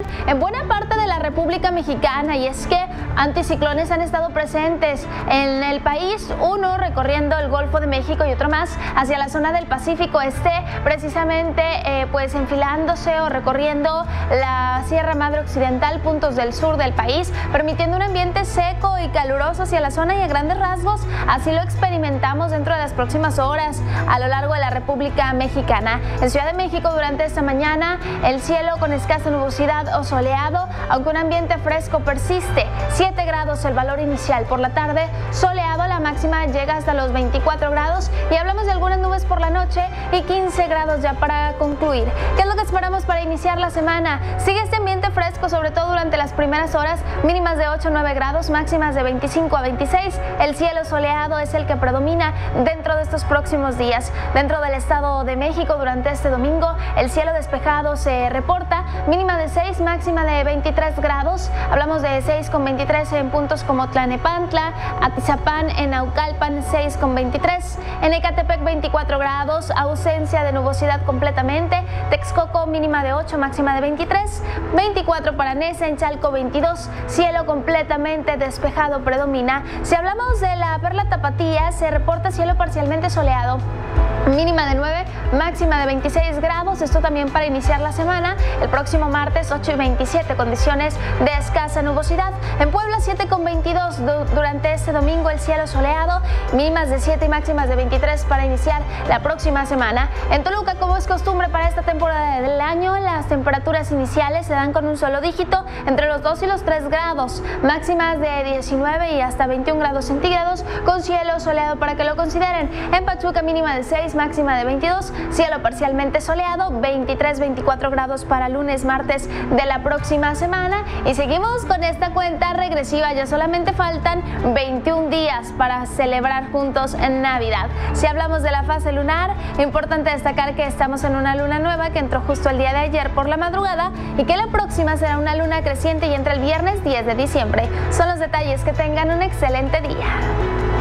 presentan en buena parte de la República Mexicana, y es que anticiclones han estado presentes en el país, uno recorriendo el Golfo de México y otro más hacia la zona del Pacífico Este, precisamente pues enfilándose o recorriendo la Sierra Madre Occidental, puntos del sur del país, permitiendo un ambiente seco y caluroso hacia la zona, y a grandes rasgos así lo experimentamos dentro de las próximas horas a lo largo de la República Mexicana. En Ciudad de México durante esta mañana el cielo con escasa nubosidad o soleado, aunque un ambiente fresco persiste. 7 grados el valor inicial. Por la tarde soleado, la máxima llega hasta los 24 grados y hablamos de algunas nubes por la noche y 15 grados ya para concluir. ¿Qué es lo que esperamos para iniciar la semana? Sigue este ambiente fresco, sobre todo durante las primeras horas, mínimas de 8 a 9 grados, máximas de 25 a 26. El cielo soleado es el que predomina dentro de estos próximos días. Dentro del Estado de México durante este domingo el cielo despejado se reporta, mínima de 6, máxima de 23 grados. Hablamos de 6 con 23 en puntos como Tlanepantla, Atizapán, en Naucalpan 6 con 23, en Ecatepec 24 grados, ausencia de nubosidad completamente. Texcoco mínima de 8, máxima de 23, 24 para Neza, en Chalco 22, cielo completamente despejado predomina. Si hablamos de la Perla Tapatía, se reporta cielo parcialmente soleado, mínima de 9, máxima de 26 grados, esto también para iniciar la semana. El próximo martes 8 y 27, condiciones de escasa nubosidad. En Puebla 7 con 22, durante este domingo el cielo soleado, mínimas de 7 y máximas de 23 para iniciar la próxima semana. En Toluca, como es costumbre para esta temporada del año, las temperaturas iniciales se dan con un solo dígito, entre los 2 y los 3 grados, máximas de 19 y hasta 21 grados centígrados, con cielo soleado para que lo consideren. En Pachuca mínima de 6, máxima de 22, cielo parcialmente soleado, 23-24 grados para lunes, martes de la próxima semana. Y seguimos con esta cuenta regresiva, ya solamente faltan 21 días para celebrar juntos en Navidad. Si hablamos de la fase lunar, importante destacar que estamos en una luna nueva que entró justo el día de ayer por la madrugada y que la próxima será una luna creciente y entra el viernes 10 de diciembre. Son los detalles. Que tengan un excelente día.